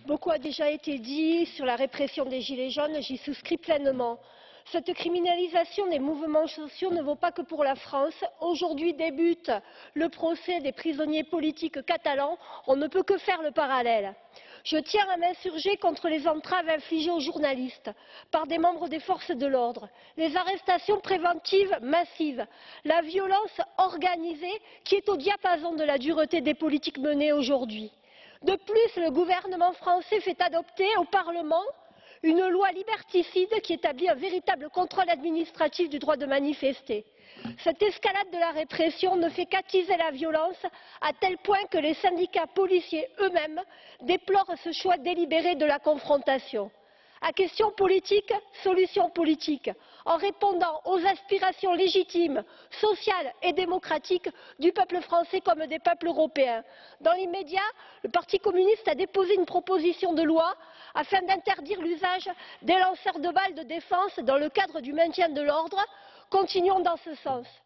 Beaucoup a déjà été dit sur la répression des Gilets jaunes, j'y souscris pleinement. Cette criminalisation des mouvements sociaux ne vaut pas que pour la France. Aujourd'hui débute le procès des prisonniers politiques catalans. On ne peut que faire le parallèle. Je tiens à m'insurger contre les entraves infligées aux journalistes par des membres des forces de l'ordre, les arrestations préventives massives, la violence organisée qui est au diapason de la dureté des politiques menées aujourd'hui. De plus, le gouvernement français fait adopter au Parlement une loi liberticide qui établit un véritable contrôle administratif du droit de manifester. Cette escalade de la répression ne fait qu'attiser la violence à tel point que les syndicats policiers eux-mêmes déplorent ce choix délibéré de la confrontation. À question politique, solution politique, en répondant aux aspirations légitimes, sociales et démocratiques du peuple français comme des peuples européens. Dans l'immédiat, le Parti communiste a déposé une proposition de loi afin d'interdire l'usage des lanceurs de balles de défense dans le cadre du maintien de l'ordre. Continuons dans ce sens.